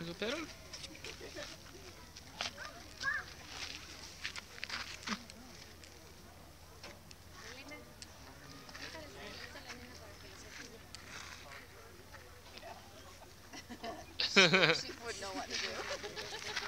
¿Me supieron? She would know what to do.